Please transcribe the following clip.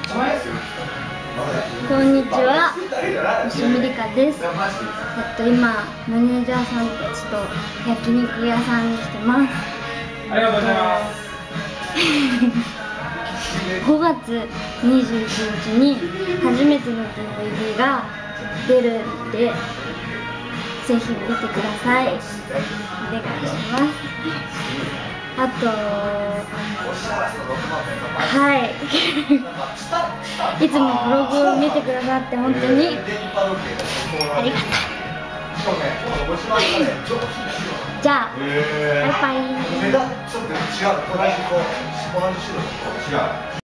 こんにちは、吉見里香です。今マネージャーさんたちと焼肉屋さんに来てます。 ありがとうございます。 5月21日に初めての DVD が出るんで、ぜひ見てください。お願いします。あと、はいいつもブログを見てくださって本当にありがとう。じゃあ、バイバイ。